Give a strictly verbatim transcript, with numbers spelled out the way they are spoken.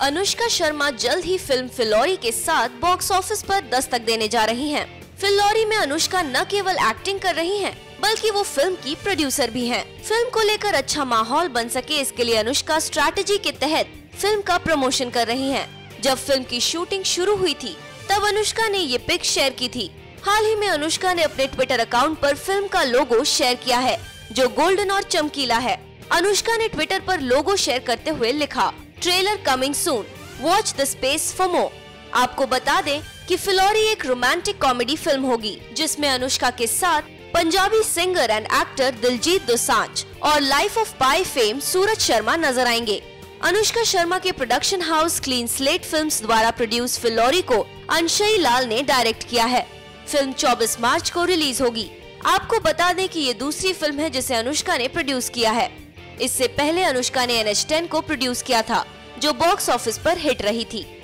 अनुष्का शर्मा जल्द ही फिल्म फिलौरी के साथ बॉक्स ऑफिस पर दस्तक देने जा रही हैं। फिलौरी में अनुष्का न केवल एक्टिंग कर रही हैं, बल्कि वो फिल्म की प्रोड्यूसर भी हैं। फिल्म को लेकर अच्छा माहौल बन सके, इसके लिए अनुष्का स्ट्रैटेजी के तहत फिल्म का प्रमोशन कर रही हैं। जब फिल्म की शूटिंग शुरू हुई थी, तब अनुष्का ने ये पिक शेयर की थी। हाल ही में अनुष्का ने अपने ट्विटर अकाउंट पर फिल्म का लोगो शेयर किया है, जो गोल्डन और चमकीला है। अनुष्का ने ट्विटर पर लोगो शेयर करते हुए लिखा, trailer coming soon, watch the space for more. आपको बता दें कि फिलौरी एक रोमांटिक कॉमेडी फिल्म होगी, जिसमें अनुष्का के साथ Punjabi singer and actor Diljit Dosanjh और life of pi fame Suraj Sharma नजर आएंगे। अनुष्का शर्मा के production house clean slate films द्वारा प्रोड्यूस फिलौरी को अंशई लाल ने डायरेक्ट किया है। फिल्म चौबीस मार्च को रिलीज होगी। आपको बता दें कि ये दूसरी फिल्म है जिसे अनुष्का ने प्रोड्यूस किया है। इससे पहले अनुष्का ने एन एच टेन को प्रोड्यूस किया था, जो बॉक्स ऑफिस पर हिट रही थी।